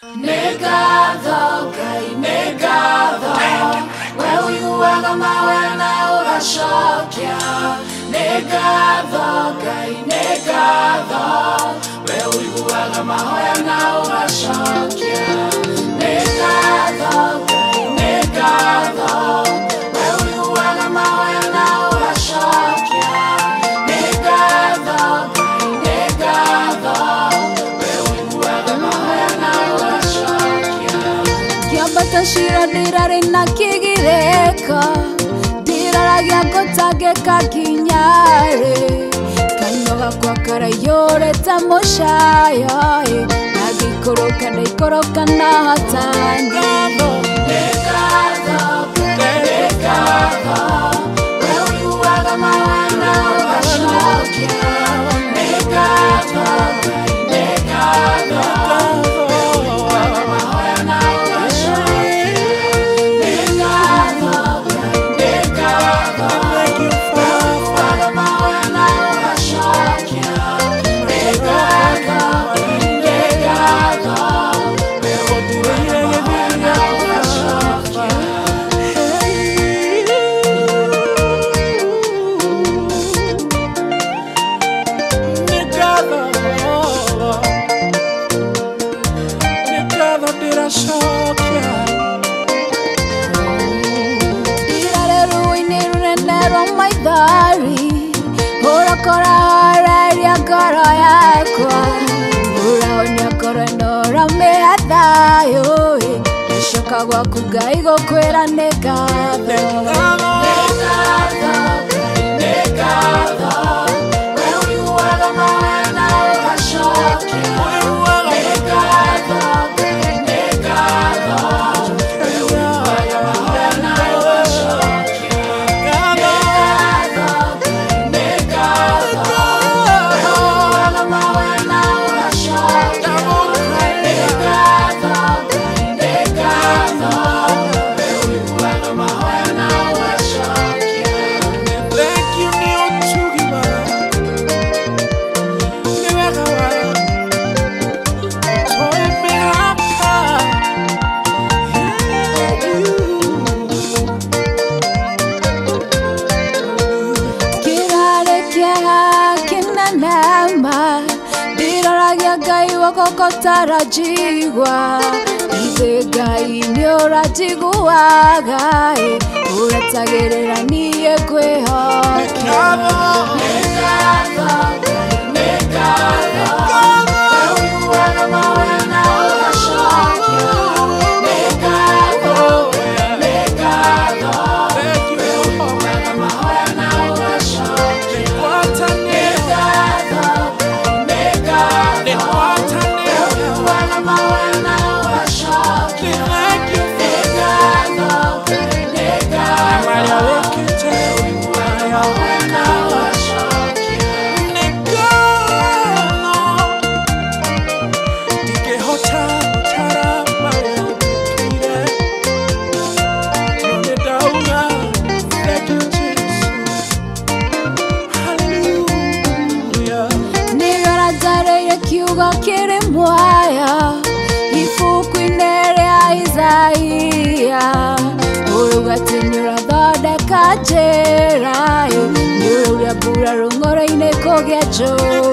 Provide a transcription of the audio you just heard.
Negado, Ngai, negado, wewe uiguaga mawe na ugacokia. Negado, Ngai, negado, wewe uiguaga mawe na ugacokia. Negado, Ngai, negado, wewe uiguaga mawe na ugacokia. Negado, Ngai, negado, wewe uiguaga mawe na ugacokia. Kiambata shira dirare na kigireka, diraragia kotageka kinyare. Kanoga kwa karayore tamoshaya, nagikoroka naikoroka na hatani. Negado, negado, wewe uiguaga mawe na ugacokia. Negado, negado, wewe uiguaga mawe na ugacokia. Negado, negado, wewe uiguaga mawe na ugacokia. Negado, negado, wewe uiguaga mawe na ugacokia. Negado diracokia. Dirare ruini runenero maithari, urakora hareria ngoro yakwa. Urahonia ngoro ĩno ũramĩhe thayũ, gũcoka gwaku Ngai gũkwĩra nĩ ngatho. Negado, negado, wewe uiguaga mawe na ugacokia. Negado, negado, wewe uiguaga mawe na ugacokia. Negado, negado, wewe uiguaga mawe na ugacokia. Negado, negado, wewe uiguaga mawe na ugacokia. Thank you, Neo Chugiba. Niwekawa. Toe me hapa. Kirare kĩeha kĩnenema, ndĩroragia Ngai wako tarajigwa. Ithe Ngai nĩũranjiguaga, ũretagĩrĩra niĩ ngwĩhokia. Negado, Ngai, negado, wewe uiguaga mawe na ugacokia. Negado, negado, wewe uiguaga mawe na ugacokia. Negado, negado, wewe uiguaga mawe na ugacokia. Negado, negado, wewe uiguaga mawe na ugacokia. Nĩgarajareire kiugo kĩrĩ muoyo ibuku-inĩ rĩa Isaia, ũrauga atĩ nĩũrathondeka njĩra, nĩũrauria mbura rũng'oro-inĩ kũgĩa njũĩ.